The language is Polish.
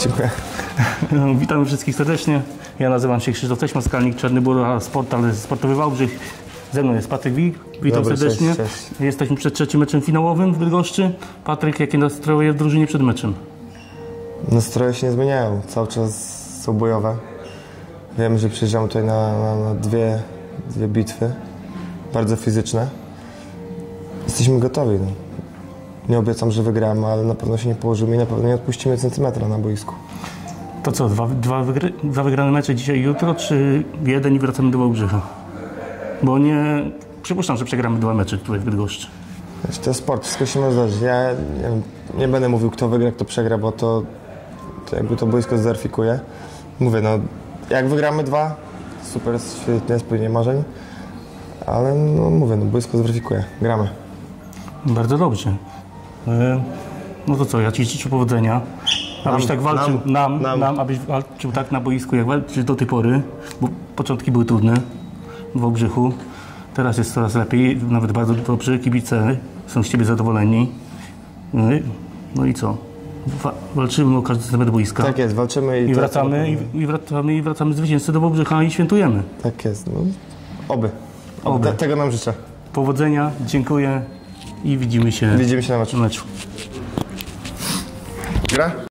Dziękuję. Witamy wszystkich serdecznie. Ja nazywam się Krzysztof Teśma-Skalnik, Czarny Bór, sportowy Wałbrzych. Ze mną jest Patryk Wik. Witam serdecznie. Cześć. Jesteśmy przed trzecim meczem finałowym w Bydgoszczy. Patryk, jakie nastroje w drużynie przed meczem? Nastroje się nie zmieniają. Cały czas są bojowe. Wiem, że przyjeżdżamy tutaj na dwie bitwy. Bardzo fizyczne. Jesteśmy gotowi. No. Nie obiecam, że wygramy, ale na pewno się nie położymy i na pewno nie odpuścimy centymetra na boisku. To co, dwa wygrane mecze dzisiaj i jutro, czy jeden i wracamy do Wałbrzycha? Bo nie... Przypuszczam, że przegramy 2 mecze tutaj w Bydgoszczy. To jest sport, wszystko się może zdarzyć. Ja nie będę mówił, kto wygra, kto przegra, bo to jakby to boisko zweryfikuje. Mówię, no jak wygramy 2, super, świetnie, spełnienie marzeń. Ale no mówię, no boisko zweryfikuje. Gramy. Bardzo dobrze. No to co, ja Ci życzę powodzenia. Abyś tak walczył, abyś walczył tak na boisku, jak walczysz do tej pory, bo początki były trudne w Wałbrzychu. Teraz jest coraz lepiej, nawet bardzo dobrze. Kibice są z Ciebie zadowoleni. No i co? Walczymy o każdy centymetr boiska. Tak jest, walczymy i wracamy zwycięzcy do Wałbrzycha i świętujemy. Tak jest, no. Oby. Tego nam życzę. Powodzenia, dziękuję i widzimy się na meczu. Gra?